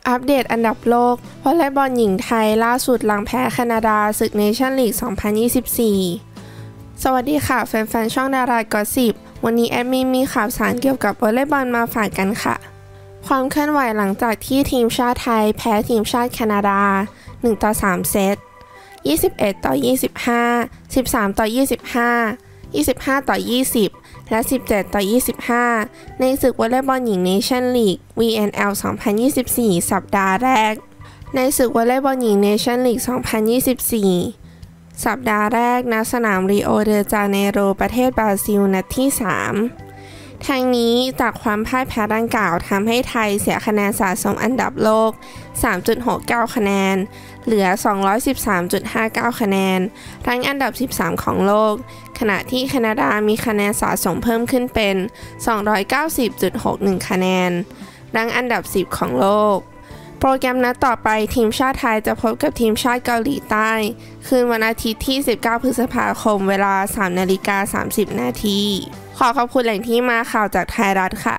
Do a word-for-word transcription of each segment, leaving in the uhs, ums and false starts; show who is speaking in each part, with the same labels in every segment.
Speaker 1: อัปเดตอันดับโลกวอลเลย์บอลหญิงไทยล่าสุดหลังแพ้แคนาดาศึกเนชั่นลีก สองพันยี่สิบสี่ สวัสดีค่ะแฟนๆช่องดารากอสซิปวันนี้แอดมินมีข่าวสารเกี่ยวกับวอลเลย์บอลมาฝากกันค่ะความเคลื่อนไหวหลังจากที่ทีมชาติไทยแพ้ทีมชาติแคนาดา หนึ่งต่อสาม เซต ยี่สิบเอ็ดต่อยี่สิบห้า สิบสามต่อยี่สิบห้า ยี่สิบห้าต่อยี่สิบและสิบเจ็ดต่อยี่สิบห้าในศึกวอลเลย์บอลหญิงเนชั่นลีก วี เอ็น แอล สองพันยี่สิบสี่ สัปดาห์แรกในศึกวอลเลย์บอลหญิงเนชั่นลีก สองพันยี่สิบสี่ สัปดาห์แรกณสนามริโอเดจาเนโรประเทศบราซิลนัดที่ สามทางนี้จากความพ่ายแพ้ดังกล่าวทำให้ไทยเสียคะแนนสะสมอันดับโลก สามจุดหกเก้า คะแนนเหลือ สองร้อยสิบสามจุดห้าเก้า คะแนนรั้งอันดับสิบสามของโลกขณะที่แคนาดามีคะแนนสะสมเพิ่มขึ้นเป็น สองร้อยเก้าสิบจุดหกหนึ่ง คะแนนรั้งอันดับสิบของโลกโปรแกรมนัดต่อไปทีมชาติไทยจะพบกับทีมชาติเกาหลีใต้คืนวันอาทิตย์ที่สิบเก้าพฤษภาคมเวลา สามนาฬิกาสามสิบ นาทีขอขอบคุณแหล่งที่มาข่าวจากไทยรัฐค่ะ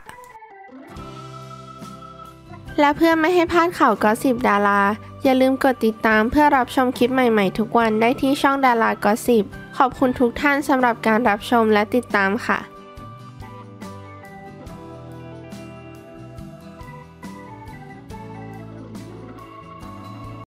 Speaker 1: และเพื่อไม่ให้พลาดข่าวกอสซิปดาราอย่าลืมกดติดตามเพื่อรับชมคลิปใหม่ๆทุกวันได้ที่ช่องดารากอสซิปขอบคุณทุกท่านสำหรับการรับชมและติดตามค่ะ